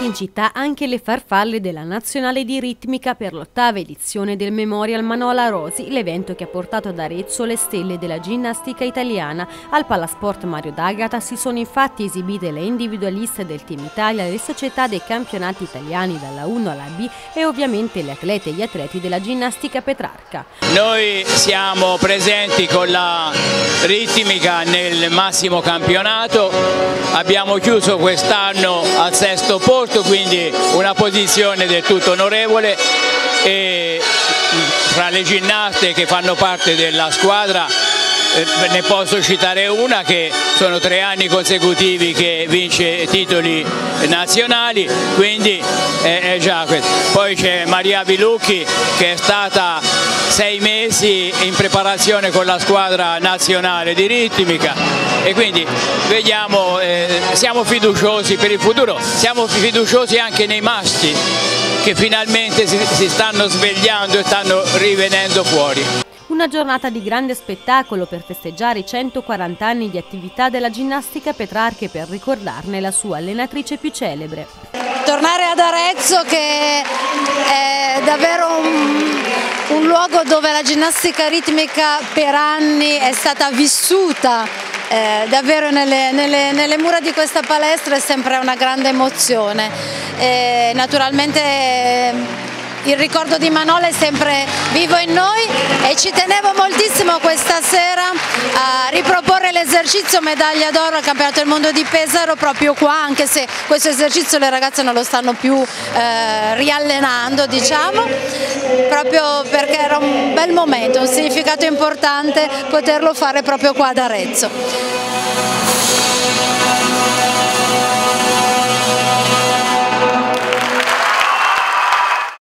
in città anche le farfalle della Nazionale di Ritmica per l'8ª edizione del Memorial Manola Rosi, l'evento che ha portato ad Arezzo le stelle della ginnastica italiana. Al Palasport Mario D'Agata si sono infatti esibite le individualiste del Team Italia, le società dei campionati italiani dalla 1 alla B e ovviamente le atlete e gli atleti della ginnastica Petrarca. Noi siamo presenti con la ritmica nel massimo campionato, abbiamo chiuso quest'anno al 6° posto, quindi una posizione del tutto onorevole, e fra le ginnaste che fanno parte della squadra ne posso citare una che sono 3 anni consecutivi che vince titoli nazionali, quindi è già questo. Poi c'è Maria Vilucchi che è stata 6 mesi in preparazione con la squadra nazionale di ritmica, e quindi vediamo, siamo fiduciosi per il futuro, siamo fiduciosi anche nei maschi che finalmente si stanno svegliando e stanno rivenendo fuori. Una giornata di grande spettacolo per festeggiare i 140 anni di attività della ginnastica Petrarca e per ricordarne la sua allenatrice più celebre. Tornare ad Arezzo, che è davvero un luogo dove la ginnastica ritmica per anni è stata vissuta, davvero nelle mura di questa palestra è sempre una grande emozione. Naturalmente il ricordo di Manola è sempre vivo in noi e ci tenevo moltissimo questa sera a riproporre l'esercizio medaglia d'oro al campionato del mondo di Pesaro proprio qua, anche se questo esercizio le ragazze non lo stanno più riallenando, diciamo, proprio perché era un bel momento, un significato importante poterlo fare proprio qua ad Arezzo.